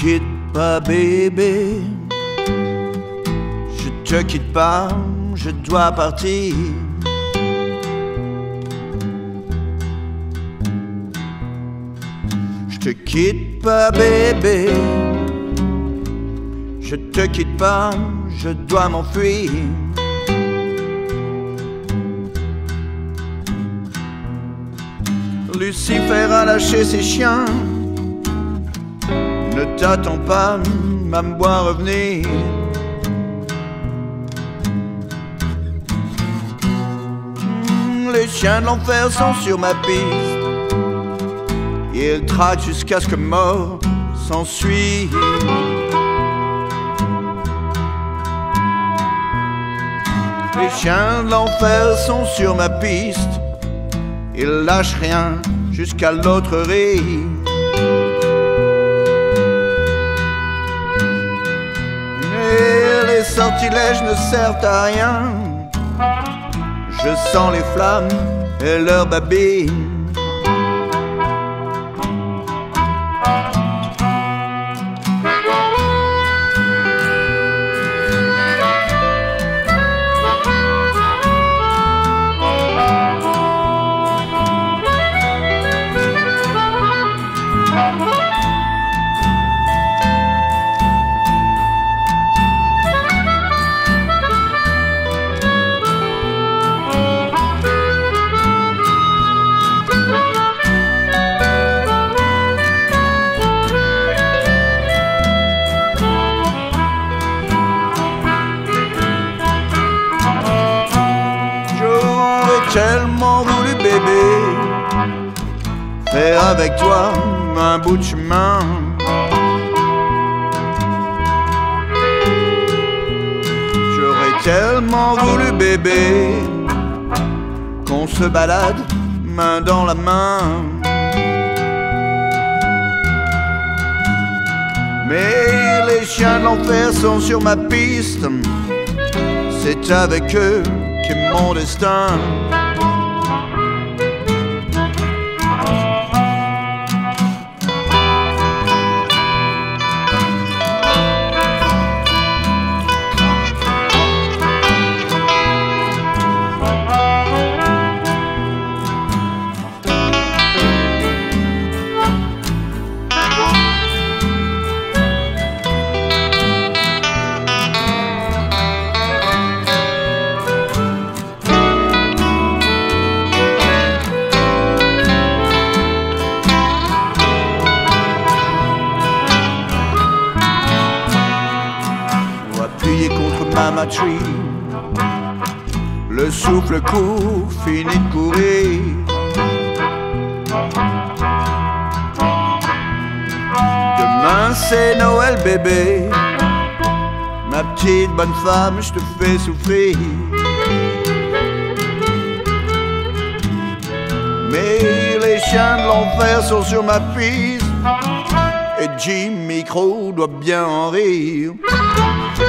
quitte pas, bébé. Je te quitte pas, je dois partir. Je te quitte pas, bébé. Je te quitte pas, je dois m'enfuir. Lucifer a lâché ses chiens. Ne t'attends pas à me voir revenir. Les chiens de l'enfer sont sur ma piste. Ils traquent jusqu'à ce que mort s'ensuit. Les chiens de l'enfer sont sur ma piste. Ils lâchent rien jusqu'à l'autre rive. Mais les sortilèges ne servent à rien. Je sens les flammes et leurs babines. Tellement voulu, bébé, faire avec toi un bout de chemin. J'aurais tellement voulu, bébé, qu'on se balade main dans la main. Mais les chiens de l'enfer sont sur ma piste. C'est avec eux qu'est mon destin. Appuyé contre Mama Tree, le souffle court, finit de courir. Demain c'est Noël, bébé, ma petite bonne femme, je te fais souffrir. Mais les chiens de l'enfer sont sur ma piste, et Jim Micro doit bien en rire.